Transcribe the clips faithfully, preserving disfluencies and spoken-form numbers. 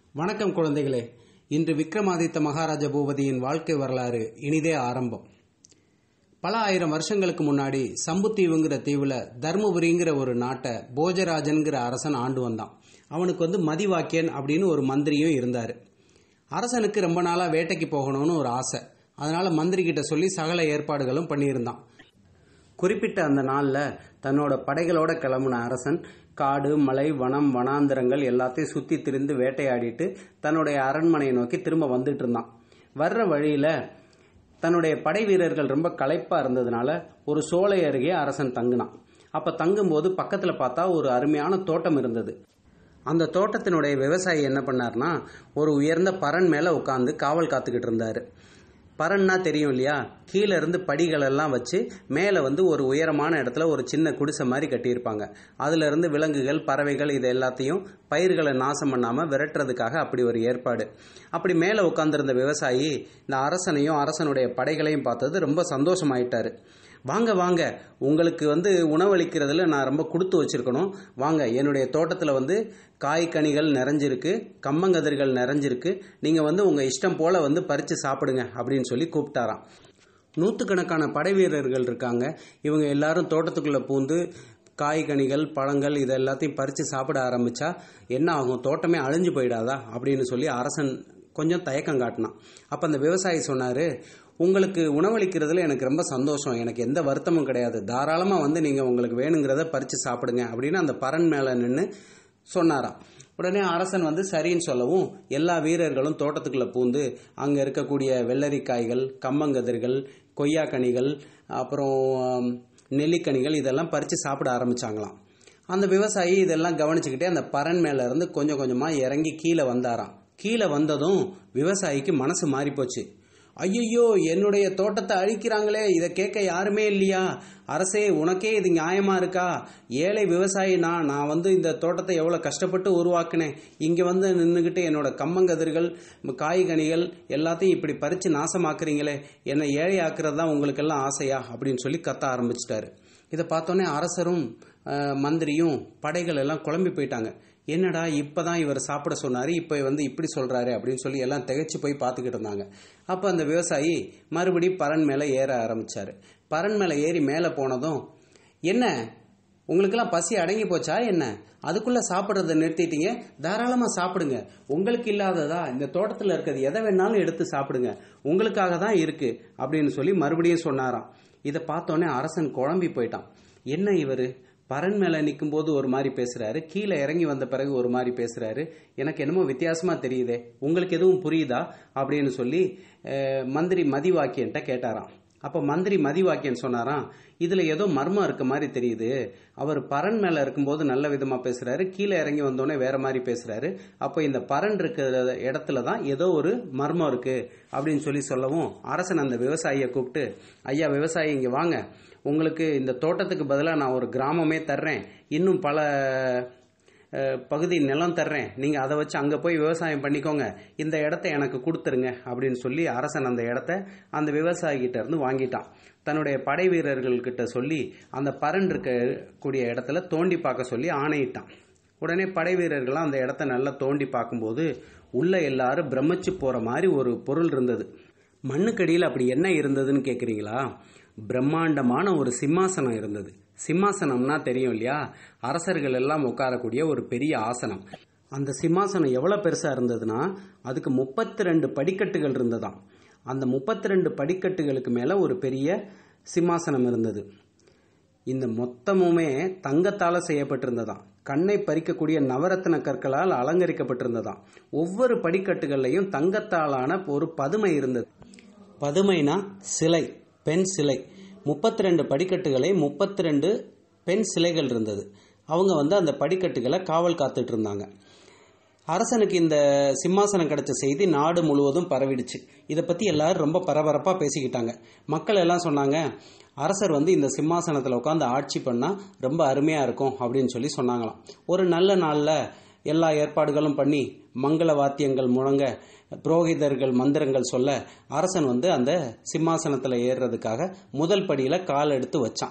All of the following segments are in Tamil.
வணக்கம் குழந்தைகளே. இன்று விக்ரமாதித்த மகாராஜ பூபதியின் வாழ்க்கை வரலாறு இனிதே ஆரம்பம். பல ஆயிரம் வருஷங்களுக்கு முன்னாடி சம்பு தீவுங்கிற தீவுல தர்மபுரிங்கிற ஒரு நாட்டை போஜராஜன்கிற அரசன் ஆண்டு வந்தான். அவனுக்கு வந்து மதிவாக்கியன் அப்படின்னு ஒரு மந்திரியும் இருந்தாரு. அரசனுக்கு ரொம்ப நாளா வேட்டைக்கு போகணும்னு ஒரு ஆசை. அதனால மந்திரி கிட்ட சொல்லி சகல ஏற்பாடுகளும் பண்ணியிருந்தான். குறிப்பிட்ட அந்த நாளில் தன்னோட படைகளோட கிளம்புன அரசன் காடு, மலை, வனம், வனாந்திரங்கள் எல்லாத்தையும் சுற்றி திரிந்து வேட்டையாடிட்டு தன்னுடைய அரண்மனையை நோக்கி திரும்ப வந்துட்டு இருந்தான். வர்ற வழியில் தன்னுடைய படை வீரர்கள் ரொம்ப களைப்பாக இருந்ததுனால ஒரு சோலை அருகே அரசன் தங்கினான். அப்போ தங்கும்போது பக்கத்தில் பார்த்தா ஒரு அருமையான தோட்டம் இருந்தது. அந்த தோட்டத்தினுடைய விவசாயி என்ன பண்ணார்னா, ஒரு உயர்ந்த பரண் மேலே உட்காந்து காவல் காத்துக்கிட்டு இருந்தார். பரன்னா தெரியும் இல்லையா? கீழே இருந்து படிகள் எல்லாம் வச்சு மேலே வந்து ஒரு உயரமான இடத்துல ஒரு சின்ன குடிசை மாதிரி கட்டியிருப்பாங்க. அதுல இருந்து விலங்குகள், பறவைகள் இது எல்லாத்தையும் பயிர்களை நாசம் பண்ணாமல் விரட்டுறதுக்காக அப்படி ஒரு ஏற்பாடு. அப்படி மேலே உட்காந்துருந்த விவசாயி இந்த அரசனையும் அரசனுடைய படைகளையும் பார்த்தது ரொம்ப சந்தோஷமாயிட்டாரு. வாங்க வாங்க, உங்களுக்கு வந்து உணவளிக்கிறதுல நான் ரொம்ப கொடுத்து வச்சிருக்கணும். வாங்க, என்னுடைய தோட்டத்தில் வந்து காய் கனிகள் நிறைஞ்சிருக்கு, கம்மங்கதிர்கள் நிறைஞ்சிருக்கு. நீங்கள் வந்து உங்கள் இஷ்டம் போல் வந்து பறித்து சாப்பிடுங்க அப்படின்னு சொல்லி கூப்பிட்டாராம். நூற்றுக்கணக்கான படை வீரர்கள் இருக்காங்க. இவங்க எல்லாரும் தோட்டத்துக்குள்ளே பூந்து காய்கனிகள், பழங்கள் இது எல்லாத்தையும் பறித்து சாப்பிட ஆரம்பித்தா என்ன ஆகும்? தோட்டமே அழிஞ்சு போயிடாதா அப்படின்னு சொல்லி அரசன் கொஞ்சம் தயக்கம் காட்டினான். அப்போ அந்த விவசாயி சொன்னார், உங்களுக்கு உணவளிக்கிறதுல எனக்கு ரொம்ப சந்தோஷம், எனக்கு எந்த வருத்தமும் கிடையாது, தாராளமாக வந்து நீங்கள் உங்களுக்கு வேணுங்கிறத பறித்து சாப்பிடுங்க அப்படின்னு அந்த பரண் மேலே நின்று சொன்னாராம். உடனே அரசன் வந்து சரின்னு சொல்லவும் எல்லா வீரர்களும் தோட்டத்துக்குள்ளே பூந்து அங்கே இருக்கக்கூடிய வெள்ளரிக்காய்கள், கம்மங்கதிர்கள், கொய்யாக்கனிகள், அப்புறம் நெல்லிக்கனிகள் இதெல்லாம் பறித்து சாப்பிட ஆரம்பித்தாங்களாம். அந்த விவசாயி இதெல்லாம் கவனிச்சுக்கிட்டே அந்த பரண் மேலே இருந்து கொஞ்சம் கொஞ்சமாக இறங்கி கீழே வந்தாராம். கீழே வந்ததும் விவசாயிக்கு மனசு மாறி போச்சு. ஐயோ, என்னுடைய தோட்டத்தை அழிக்கிறாங்களே, இதை கேட்க யாருமே இல்லையா? அரசே, உனக்கே இது நியாயமா இருக்கா? ஏழை விவசாயி நான் நான் வந்து இந்த தோட்டத்தை எவ்வளோ கஷ்டப்பட்டு உருவாக்கினேன். இங்கே வந்து நின்றுக்கிட்டு என்னோட கம்மங்கதிர்கள், காய்கனிகள் எல்லாத்தையும் இப்படி பறித்து நாசமாக்குறீங்களே, என்னை ஏழை ஆக்குறது தான் உங்களுக்கெல்லாம் ஆசையா அப்படின்னு சொல்லி கத்த ஆரம்பிச்சிட்டாரு. இதை பார்த்தோன்னே அரசரும் மந்திரியும் படைகள் எல்லாம் குழம்பி போயிட்டாங்க. என்னடா இப்பதான் இவர் சாப்பிட சொன்னாரு, இப்ப வந்து இப்படி சொல்றாரு அப்படின்னு சொல்லி எல்லாம் திகைச்சு போய் பார்த்துக்கிட்டு இருந்தாங்க. அப்ப அந்த விவசாயி மறுபடியும் பரண் மேல ஏற ஆரம்பிச்சாரு. பரண் மேல ஏறி மேல போனதும், என்ன உங்களுக்கெல்லாம் பசி அடங்கி போச்சா என்ன? அதுக்குள்ள சாப்பிட்றத நிறுத்திட்டீங்க, தாராளமா சாப்பிடுங்க. உங்களுக்கு இல்லாததா? இந்த தோட்டத்தில் இருக்கிறது எதை வேணாலும் எடுத்து சாப்பிடுங்க, உங்களுக்காக தான் இருக்கு அப்படின்னு சொல்லி மறுபடியும் சொன்னாராம். இதை பார்த்தோன்னே அரசன் குழம்பி போயிட்டான். என்ன இவரு பரண் மேல நிற்கும் போது ஒரு மாதிரி பேசுறாரு, கீழே இறங்கி வந்த பிறகு ஒரு மாதிரி பேசுறாரு, எனக்கு என்னமோ வித்தியாசமா தெரியுதே, உங்களுக்கு எதுவும் புரியுதா அப்படின்னு சொல்லி மந்திரி மதிவாக்கியன்ட்ட கேட்டாராம். அப்போ மந்திரி மதிவாக்கியன் சொன்னாராம், இதுல ஏதோ மர்மம் இருக்க மாதிரி தெரியுது. அவர் பரண் மேல இருக்கும்போது நல்ல விதமா பேசுறாரு, கீழே இறங்கி வந்தோடனே வேற மாதிரி பேசுறாரு. அப்போ இந்த பரண் இருக்கிற இடத்துல தான் ஏதோ ஒரு மர்மம் இருக்கு அப்படின்னு சொல்லி சொல்லவும் அரசன் அந்த விவசாயியை கூப்பிட்டு, ஐயா விவசாயி, இங்க வாங்க, உங்களுக்கு இந்த தோட்டத்துக்கு பதிலாக நான் ஒரு கிராமமே தர்றேன், இன்னும் பல பகுதி நிலம் தர்றேன், நீங்கள் அதை வச்சு அங்கே போய் விவசாயம் பண்ணிக்கோங்க, இந்த இடத்த எனக்கு கொடுத்துருங்க அப்படின்னு சொல்லி அரசன் அந்த இடத்த அந்த விவசாயிகிட்ட இருந்து வாங்கிட்டான். தன்னுடைய படை வீரர்கள்கிட்ட சொல்லி அந்த பரண் இருக்கக்கூடிய இடத்துல தோண்டி பார்க்க சொல்லி ஆணையிட்டான். உடனே படை வீரர்கள்லாம் அந்த இடத்த நல்லா தோண்டி பார்க்கும்போது உள்ள எல்லாரும் பிரமிச்சு போற மாதிரி ஒரு பொருள் இருந்தது. மண்ணுக்கடியில் அப்படி என்ன இருந்ததுன்னு கேட்குறீங்களா? பிரம்மாண்டமான ஒரு சிம்மாசனம் இருந்தது. சிம்மாசனம்னா தெரியும் இல்லையா? அரசர்கள் எல்லாம் உட்காரக்கூடிய ஒரு பெரிய ஆசனம். அந்த சிம்மாசனம் எவ்வளவு பெருசா இருந்ததுன்னா அதுக்கு முப்பத்தி ரெண்டு படிக்கட்டுகள் இருந்ததாம். அந்த முப்பத்தி ரெண்டு படிக்கட்டுகளுக்கு மேல ஒரு பெரிய சிம்மாசனம் இருந்தது. இந்த மொத்தமுமே தங்கத்தால செய்யப்பட்டிருந்ததாம். கண்ணை பறிக்கக்கூடிய நவரத்ன கற்களால் அலங்கரிக்கப்பட்டிருந்ததாம். ஒவ்வொரு படிக்கட்டுகள்லையும் தங்கத்தாலான ஒரு பதுமை இருந்தது. பதுமைனா சிலை, பெண் சிலை. முப்பத்தி ரெண்டு படிக்கட்டுகளை முப்பத்தி ரெண்டு பெண் சிலைகள் இருந்தது. அவங்க வந்து அந்த படிக்கட்டுகளை காவல் காத்துட்டு இருந்தாங்க. அரசனுக்கு இந்த சிம்மாசனம் கிடைச்ச செய்தி நாடு முழுவதும் பரவிடுச்சு. இதை பத்தி எல்லாரும் ரொம்ப பரபரப்பா பேசிக்கிட்டாங்க. மக்கள் எல்லாம் சொன்னாங்க, அரசர் வந்து இந்த சிம்மாசனத்தில் உட்காந்து ஆட்சி பண்ணா ரொம்ப அருமையா இருக்கும் அப்படின்னு சொல்லி சொன்னாங்களாம். ஒரு நல்ல நாள்ல எல்லா ஏற்பாடுகளும் பண்ணி மங்கள வாத்தியங்கள் முழங்க, புரோகிதர்கள் மந்திரங்கள் சொல்ல, அரசன் வந்து அந்த சிம்மாசனத்தில் ஏறுறதுக்காக முதல் படியில கால் எடுத்து வச்சான்.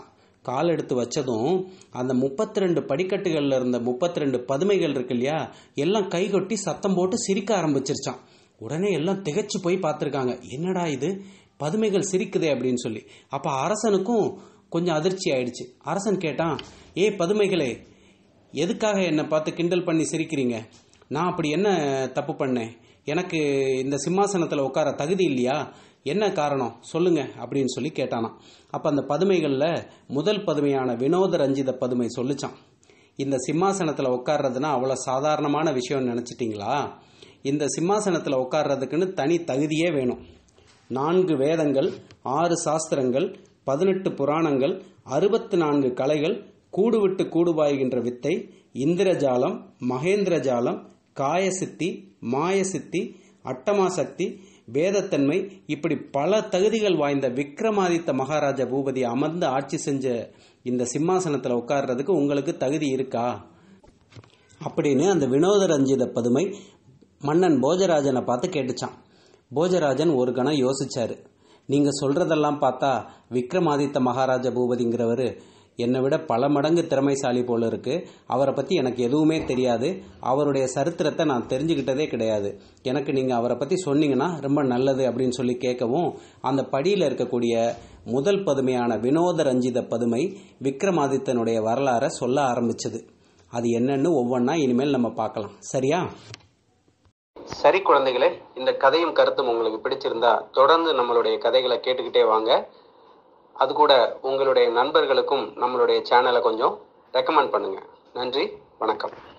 கால் எடுத்து வச்சதும் அந்த முப்பத்தி ரெண்டு படிக்கட்டுகள்ல இருந்த முப்பத்தி ரெண்டு பதுமைகள் இருக்கு இல்லையா, எல்லாம் கை கொட்டி சத்தம் போட்டு சிரிக்க ஆரம்பிச்சிருச்சான். உடனே எல்லாம் திகைச்சு போய் பார்த்துருக்காங்க, என்னடா இது பதுமைகள் சிரிக்குதே அப்படின்னு சொல்லி. அப்ப அரசனுக்கும் கொஞ்சம் அதிர்ச்சி ஆயிடுச்சு. அரசன் கேட்டான், ஏ பதுமைகளே, எதுக்காக என்னை பார்த்து கிண்டல் பண்ணி சிரிக்கிறீங்க? நான் அப்படி என்ன தப்பு பண்ணேன்? எனக்கு இந்த சிம்மாசனத்தில் உட்கார தகுதி இல்லையா? என்ன காரணம் சொல்லுங்க அப்படின்னு சொல்லி கேட்டானாம். அப்போ அந்த பதுமைகளில் முதல் பதுமையான வினோத ரஞ்சித பதுமை சொல்லிச்சான், இந்த சிம்மாசனத்தில் உட்கார்றதுன்னா அவ்வளோ சாதாரணமான விஷயம்னு நினச்சிட்டிங்களா? இந்த சிம்மாசனத்தில் உட்கார்றதுக்குன்னு தனி தகுதியே வேணும். நான்கு வேதங்கள், ஆறு சாஸ்திரங்கள், பதினெட்டு புராணங்கள், அறுபத்து நான்கு கலைகள், கூடுவிட்டு கூடுபாய்கின்ற வித்தை, இந்திரஜாலம், மகேந்திரஜாலம், காயசித்தி, மாயசித்தி, அட்டமாசக்தி, வேதத்தன்மை, இப்படி பல தகுதிகள் வாய்ந்த விக்ரமாதித்த மகாராஜா பூபதி அமர்ந்து ஆட்சி செஞ்ச இந்த சிம்மாசனத்தில் உட்கார்றதுக்கு உங்களுக்கு தகுதி இருக்கா அப்படின்னு அந்த வினோத ரஞ்சித பதுமை மன்னன் போஜராஜனை பார்த்து கேட்டுச்சான். போஜராஜன் ஒரு கணம் யோசிச்சாரு. நீங்க சொல்றதெல்லாம் பார்த்தா விக்ரமாதித்த மகாராஜா பூபதிங்கிறவர் என்னை விட பல மடங்கு திறமைசாலி போல இருக்கு. அவரை பற்றி எனக்கு எதுவுமே தெரியாது. அவருடைய சரித்திரத்தை நான் தெரிஞ்சுக்கிட்டதே கிடையாது. எனக்கு நீங்கள் அவரை பற்றி சொன்னீங்கன்னா ரொம்ப நல்லது அப்படின்னு சொல்லி கேட்கவும், அந்த படியில் இருக்கக்கூடிய முதல் பதுமையான வினோத ரஞ்சித பதுமை விக்ரமாதித்தனுடைய வரலாறை சொல்ல ஆரம்பிச்சது. அது என்னன்னு ஒவ்வொன்றா இனிமேல் நம்ம பார்க்கலாம். சரியா? சரி குழந்தைகளே, இந்த கதையும் கருத்தும் உங்களுக்கு பிடிச்சிருந்தா தொடர்ந்து நம்மளுடைய கதைகளை கேட்டுக்கிட்டே வாங்க. அது கூட உங்களுடைய நண்பர்களுக்கும் நம்மளுடைய சேனலை கொஞ்சம் ரெக்கமெண்ட் பண்ணுங்க. நன்றி, வணக்கம்.